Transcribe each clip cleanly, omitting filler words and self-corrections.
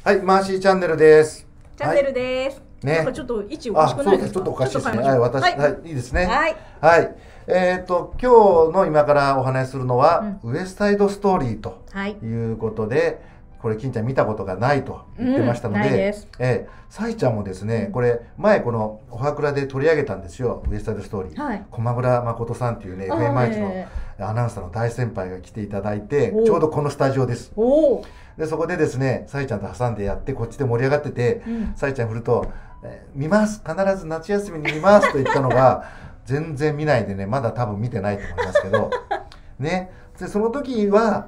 はい、マーシーチャンネルです。 チャンネルです。 ね、 なんかちょっと位置おかしくないですか？ ちょっとおかしいですね。 はい、 私、はい、いいですね。 はい。 はい。今日の今からお話しするのは、ウエストサイドストーリーということで、これ金ちゃん見たことがないと言ってましたので、さいちゃんもですね、これ前このおはくらで取り上げたんですよ、ウエストサイドストーリー。駒村誠さんっていうね、FMI のアナウンサーの大先輩が来ていただいて、ちょうどこのスタジオです。でそこでですね、さいちゃんと挟んでやってこっちで盛り上がってて、さいちゃん振ると「見ます、必ず夏休みに見ます」と言ったのが全然見ないでね、まだ多分見てないと思いますけどね。でその時は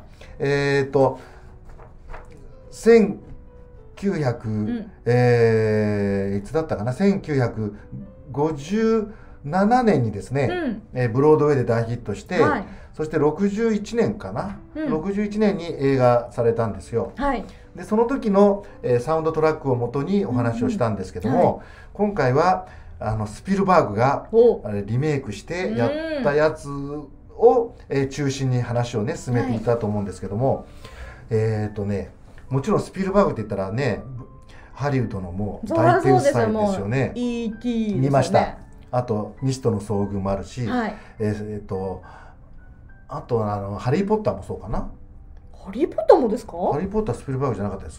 1900、いつだったかな、1957年にですね、ブロードウェイで大ヒットして、そして61年かな、61年に映画されたんですよ。でその時の、サウンドトラックをもとにお話をしたんですけども、今回はスピルバーグがリメイクしてやったやつを、中心に話をね進めていたと思うんですけども、もちろんスピルバーグって言ったらね、ハリウッドのもう大天才ですよね。 E.T. 見ました。あとミストの遭遇もあるし、あとハリー・ポッターもそうかな。 ハリー・ポッターもですか？ ハリー・ポッタースピルバーグじゃなかったです？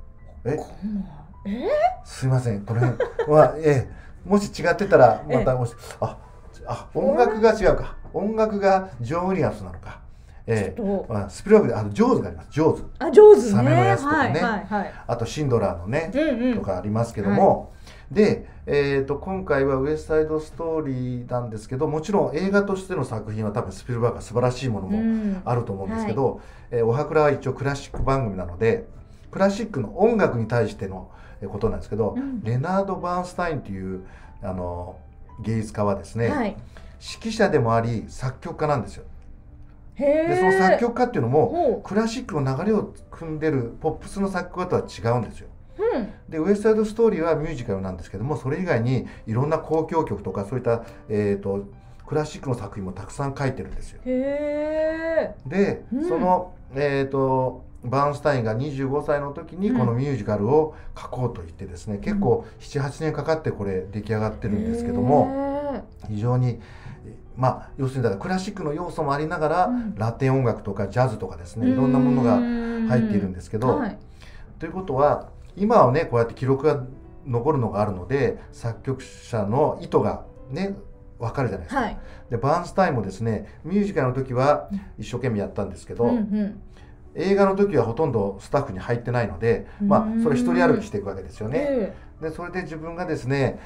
すいません、この辺はもし違ってたらまたもし、音楽が違うか。音楽がジョン・ウィリアムスなのか。スピルバーグでジョーズがあります。ジョーズ。 ジョーズね。 サメのやつとかね。あとシンドラーのねとかありますけども。で、今回はウエストサイドストーリーなんですけど、もちろん映画としての作品は多分スピルバーグが素晴らしいものもあると思うんですけど、おはくらは一応クラシック番組なので、クラシックの音楽に対してのことなんですけど、レナード・バーンスタインという芸術家はですね、指揮者でもあり作曲家なんですよ。でその作曲家っていうのもクラシックの流れを組んでるポップスの作曲家とは違うんですよ。でウエストサイドストーリーはミュージカルなんですけども、それ以外にいろんな交響曲とかそういった、クラシックの作品もたくさん書いてるんですよ。でその、バーンスタインが25歳の時にこのミュージカルを書こうと言ってですね、結構78年かかってこれ出来上がってるんですけども、非常に要するにだからクラシックの要素もありながら、ラテン音楽とかジャズとかですね、いろんなものが入っているんですけど、ということは今はねこうやって記録が残るのがあるので、作曲者の意図がね分かるじゃないですか。でバーンスタインもですね、ミュージカルの時は一生懸命やったんですけど、映画の時はほとんどスタッフに入ってないので、それ一人歩きしていくわけですよね。でそれで自分がですね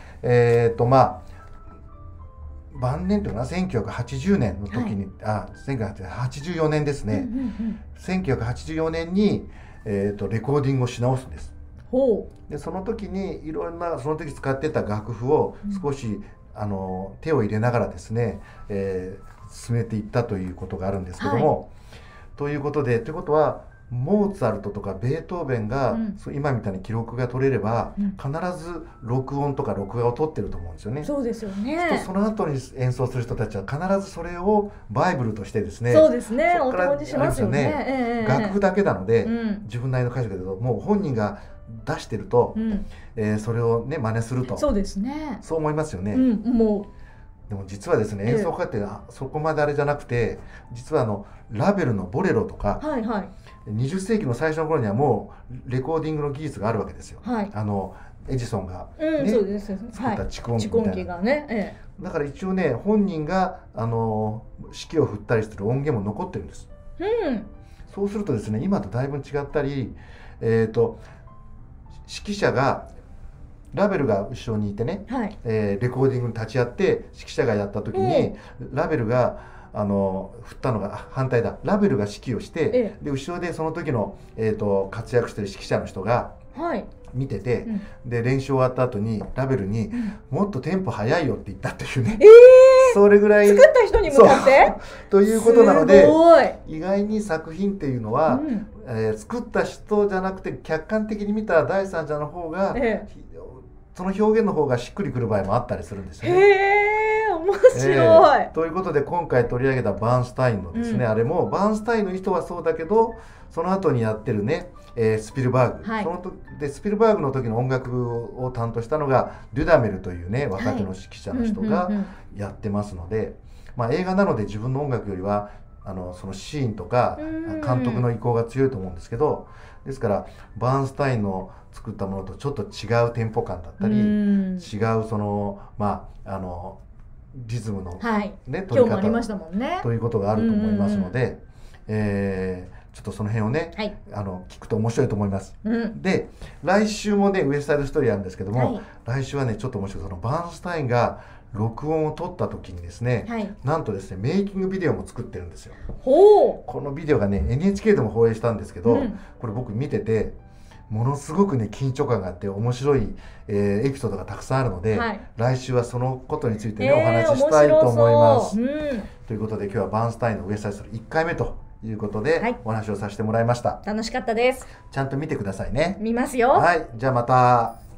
晩年というのは1980年の時に、1984年ですね。1984年に、レコーディングをし直すんです。でその時にいろんなその時使ってた楽譜を少し、手を入れながらですね、進めていったということがあるんですけども、ということはモーツァルトとかベートーベンが、今みたいに記録が取れれば、必ず録音とか録画を取ってると思うんですよね。 そうですよね。 その後に演奏する人たちは必ずそれをバイブルとしてですね、 そうですね、お手本にしますよね。 楽譜だけなので、自分なりの解釈だけど、もう本人が出してると、それをね真似すると、 そうですね、 そう思いますよね。 もうでも実はですね、演奏家ってそこまであれじゃなくて、実はラベルのボレロとか、20世紀の最初の頃にはもうレコーディングの技術があるわけですよ。エジソンがね、作った蓄音機みたいな。だから一応ね、本人が指揮を振ったりする音源も残ってるんです。そうするとですね、今とだいぶ違ったり、指揮者がラベルが後ろにいてね、レコーディングに立ち会って指揮者がやった時に、ラベルが振ったのが反対だ、ラベルが指揮をして、で後ろでその時の、活躍してる指揮者の人が見てて、で練習終わった後にラベルに、もっとテンポ速いよって言ったっていうね、それぐらい作った人に向かってということなので、意外に作品っていうのは、作った人じゃなくて客観的に見た第三者の方が、その表現の方がしっくりくる場合もあったりするんですよね。 面白い。 ということで今回取り上げたバーンスタインのですね、あれもバーンスタインの人はそうだけど、その後にやってるね、 スピルバーグ、 はい、 そのとでスピルバーグの時の音楽を担当したのがデュダメルというね若手の指揮者の人がやってますので、まあ、映画なので自分の音楽よりはそのシーンとか監督の意向が強いと思うんですけど、ですからバーンスタインの作ったものとちょっと違うテンポ感だったり、違うそのまあリズムの、ね、 はい、 取り今日もありましたもんねということがあると思いますので、ちょっとその辺をね、はい、聞くと面白いと思います、で来週もねウエストサイドストーリーあるんですけども、はい、来週はねちょっと面白い、そのバーンスタインが録音を取った時にですね、はい、なんとですねメイキングビデオも作ってるんですよ。このビデオがね NHK でも放映したんですけど、これ僕見ててものすごくね緊張感があって面白い、エピソードがたくさんあるので、はい、来週はそのことについてね、お話ししたいと思います、ということで今日はバーンスタインのウエストサイドストーリー1回目ということで、はい、お話をさせてもらいました。 楽しかったです。 ちゃんと見てくださいね。 見ますよ。 はい、じゃあまた。